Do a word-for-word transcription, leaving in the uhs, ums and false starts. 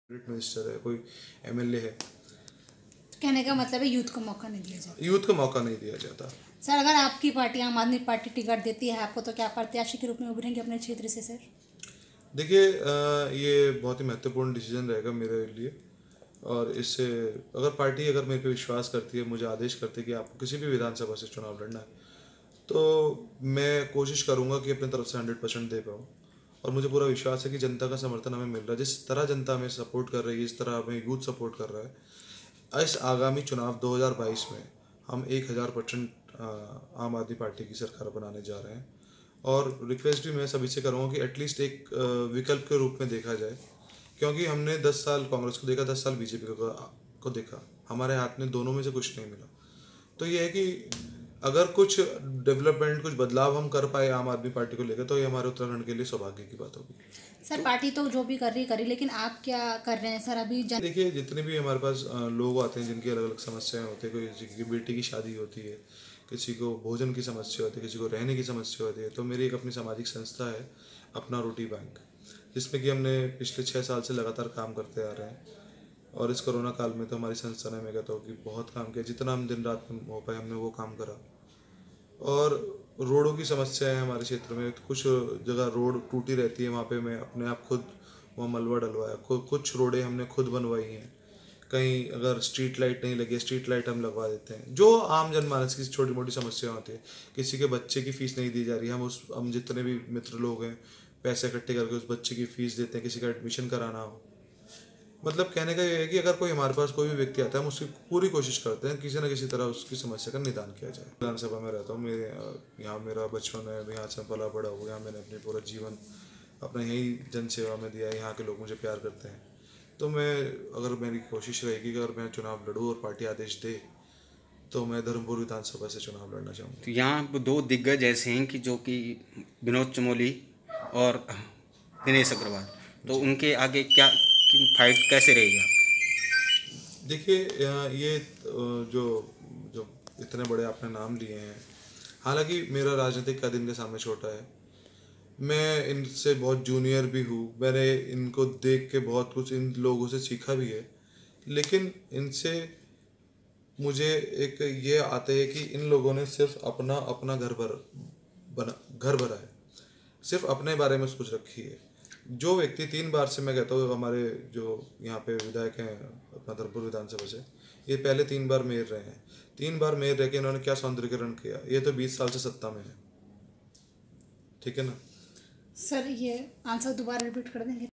Minister है, कोई MLA है। कहने का मतलब है यूथ को मौका नहीं दिया जाता। यूथ को मौका नहीं दिया जाता। सर, अगर आपकी पार्टी आम आदमी पार्टी टिकट देती है आपको, तो क्या प्रत्याशी के रूप में उभरेंगे अपने क्षेत्र से सर? देखिए, ये बहुत ही महत्वपूर्ण डिसीजन रहेगा मेरे लिए। और इससे अगर पार्टी अगर मेरे पे विश्वास करती है, मुझे आदेश करती है कि आपको किसी भी विधानसभा से चुनाव लड़ना है, तो मैं कोशिश करूंगा कि अपनी तरफ से हंड्रेड परसेंट दे पाऊँ। और मुझे पूरा विश्वास है कि जनता का समर्थन हमें मिल रहा है। जिस तरह जनता हमें सपोर्ट कर रही है, इस तरह हमें यूथ सपोर्ट कर रहा है। इस आगामी चुनाव दो हज़ार बाईस में हम एक हज़ार परसेंट आम आदमी पार्टी की सरकार बनाने जा रहे हैं। और रिक्वेस्ट भी मैं सभी से करूँगा कि एटलीस्ट एक अ, विकल्प के रूप में देखा जाए, क्योंकि हमने दस साल कांग्रेस को देखा, दस साल बीजेपी को, को देखा, हमारे हाथ में दोनों में से कुछ नहीं मिला। तो ये है कि अगर कुछ डेवलपमेंट, कुछ बदलाव हम कर पाए आम आदमी पार्टी को लेकर, तो ये हमारे उत्तराखंड के लिए सौभाग्य की बात होगी। सर, पार्टी तो जो भी कर रही करी, लेकिन आप क्या कर रहे हैं सर अभी जन... देखिए, जितने भी हमारे पास अ, लोग आते हैं जिनकी अलग अलग समस्याएं होती है, कोई किसी की बेटी की शादी होती है, किसी को भोजन की समस्या होती है, किसी को रहने की समस्या होती है, तो मेरी एक अपनी सामाजिक संस्था है, अपना रोटी बैंक, जिसमें कि हमने पिछले छः साल से लगातार काम करते आ रहे हैं। और इस कोरोना काल में तो हमारी संस्था ने, मैं कहता हूँ कि बहुत काम किया, जितना हम दिन रात में हो पाए हमने वो काम करा। और रोडों की समस्या है हमारे क्षेत्र में, कुछ जगह रोड टूटी रहती है, वहाँ पे मैं अपने आप खुद वहाँ मलबा डलवाया, खुद कुछ रोडें हमने खुद बनवाई हैं। कहीं अगर स्ट्रीट लाइट नहीं लगी, स्ट्रीट लाइट हम लगवा देते हैं। जो आम जनमानस की छोटी मोटी समस्या होती है, किसी के बच्चे की फीस नहीं दी जा रही, हम उस हम जितने भी मित्र लोग हैं पैसे इकट्ठे करके उस बच्चे की फीस देते हैं, किसी का एडमिशन कराना हो। मतलब कहने का ये है कि अगर कोई हमारे पास कोई भी व्यक्ति आता है, हम उसकी पूरी कोशिश करते हैं किसी न किसी तरह उसकी समस्या का निदान किया जाए। विधानसभा में रहता हूँ, मेरे यहाँ मेरा बचपन है, यहाँ से पला बड़ा हुआ, यहाँ मैंने अपने पूरा जीवन अपना यही जन सेवा में दिया है, यहाँ के लोग मुझे प्यार करते हैं। तो मैं, अगर मेरी कोशिश रहेगी कि अगर मैं चुनाव लड़ूँ और पार्टी आदेश दे, तो मैं धर्मपुर विधानसभा से चुनाव लड़ना चाहूँगा। तो यहाँ दो दिग्गज ऐसे हैं कि जो कि विनोद चमोली और दिनेश अग्रवाल, तो उनके आगे क्या फाइट कैसे रहेगी आपकी? देखिए, ये जो जो इतने बड़े आपने नाम लिए हैं, हालांकि मेरा राजनीतिक कद इनके सामने छोटा है, मैं इनसे बहुत जूनियर भी हूँ, मैंने इनको देख के बहुत कुछ इन लोगों से सीखा भी है। लेकिन इनसे मुझे एक ये आते है कि इन लोगों ने सिर्फ अपना अपना घर भर बना घर भरा है, सिर्फ अपने बारे में सोच रखी है। जो व्यक्ति तीन बार से, मैं कहता हूँ हमारे जो यहाँ पे विधायक हैं अपना धर्मपुर विधानसभा से, ये पहले तीन बार मेयर रहे हैं। तीन बार मेयर रह के इन्होंने क्या सौंदर्यीकरण किया, ये तो बीस साल से सत्ता में है। ठीक है ना सर, ये आंसर दोबारा रिपीट कर देंगे?